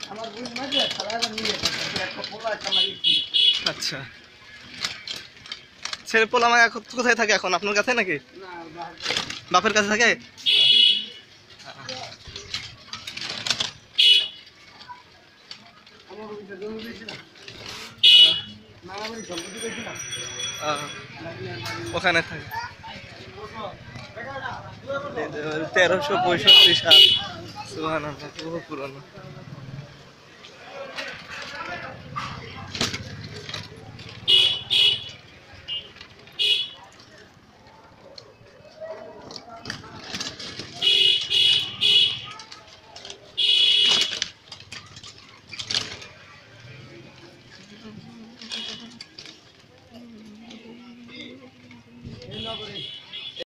আচ্ছা, ছেলে পোলা আমার এখন কোথায় থাকে? এখন আপনার কাছে নাকি বাপের কাছে থাকে? ওখানে থাকে 1365 সাল। সুবহানাল্লাহ, বহু পুরনো।